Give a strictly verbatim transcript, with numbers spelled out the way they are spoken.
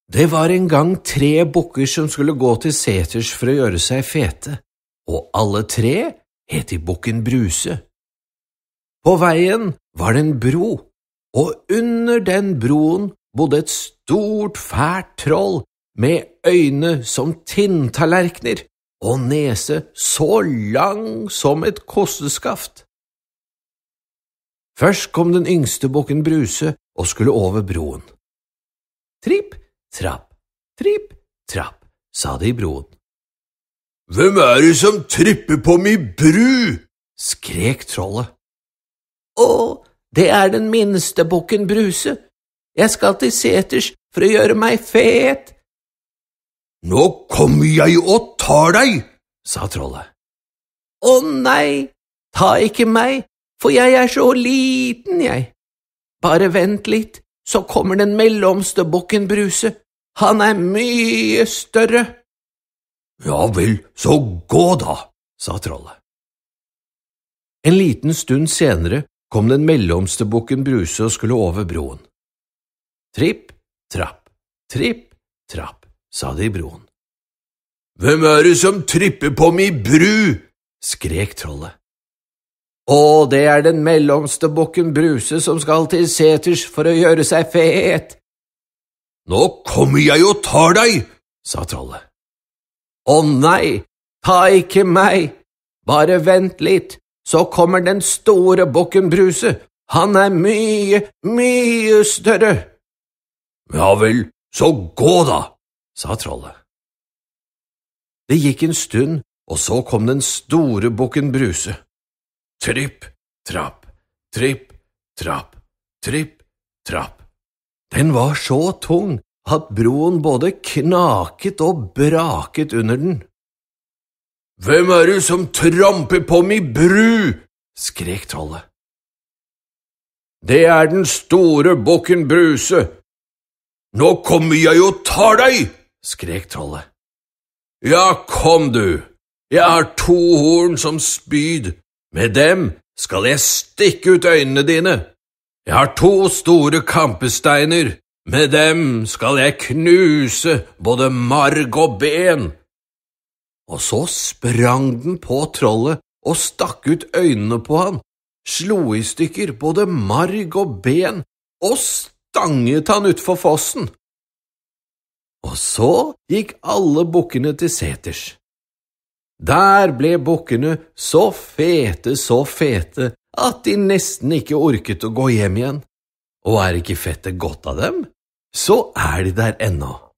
Det var en gang tre bukker som skulle gå til seters for å gjøre seg fete, og alle tre het i bukken Bruse. På veien var det en bro, og under den broen bodde et stort, fælt troll med øyne som tinntallerkener og nese så lang som et kosteskaft. Først kom den yngste bukken Bruse og skulle over broen. Tripp, trapp, tripp, trapp, sa det i broen. «Hvem er det som tripper på min bru?» skrek trollet. «Å, det er den minste bukken Bruse. Jeg skal til seters for å gjøre meg fet.» «Nå kommer jeg og tar deg», sa trollet. «Å nei, ta ikke meg, for jeg er så liten, jeg. Bare vent litt, så kommer den mellomste bukken Bruse. Han er mye større.» «Ja vel, så gå da», sa trollet. En liten stund senere kom den mellomste bukken Bruse og skulle over broen. Tripp, trapp, tripp, trapp, sa det i broen. «Hvem er det som tripper på min bru?» skrek trollet. «Å, det er den mellomste bukken Bruse som skal til seters for å gjøre seg fet.» «Nå kommer jeg og tar deg», sa trollet. «Å nei, ta ikke meg. Bare vent litt, så kommer den store bukken Bruse. Han er mye, mye større.» «Ja vel, så gå da», sa trollet. Det gikk en stund, og så kom den store bukken Bruse. Tripp, trapp, tripp, trapp, tripp, trapp. Den var så tung at broen både knaket og braket under den. «Hvem er det som tramper på min bru?» skrek trollet. «Det er den store bukken Bruse. Nå kommer jeg og tar deg», skrek trollet. «Ja, kom du. Jeg har to horn som spyd. Med dem skal jeg stikke ut øynene dine. Jeg har to store kampesteiner. Med dem skal jeg knuse både marg og ben.» Og så sprang den på trollet og stakk ut øynene på han, slo i stykker både marg og ben og stanget han utfor fossen. Og så gikk alle bukkene til seters. Der ble bukkene så fete, så fete, at de nesten ikke orket å gå hjem igjen. Og er ikke fettet godt av dem, så er de der ennå.